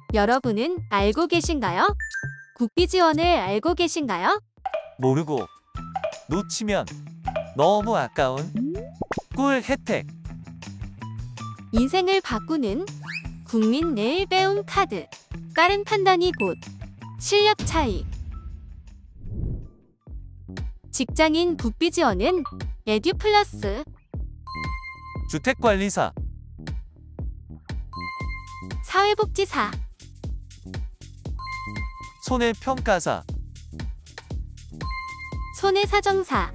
여러분은 알고 계신가요? 국비 지원을 알고 계신가요? 모르고 놓치면 너무 아까운 꿀 혜택. 인생을 바꾸는 국민 내일 배움 카드. 빠른 판단이 곧 실력 차이. 직장인 국비 지원은 에듀플러스. 주택관리사, 사회복지사. 손해평가사, 손해사정사.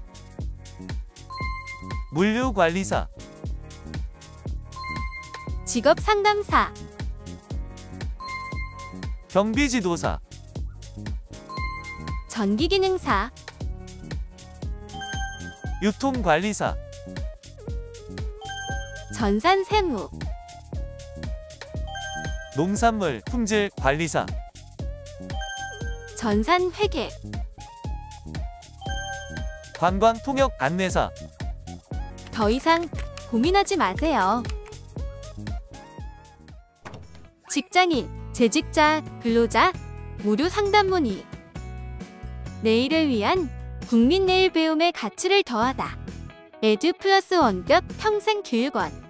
물류관리사, 직업상담사. 경비지도사, 전기기능사. 유통관리사, 전산세무. 농산물 품질 관리사, 전산회계. 관광통역 안내사. 더 이상 고민하지 마세요. 직장인, 재직자, 근로자, 무료 상담 문의. 내일을 위한 국민 내일 배움의 가치를 더하다. 에듀플러스 원격 평생 교육원.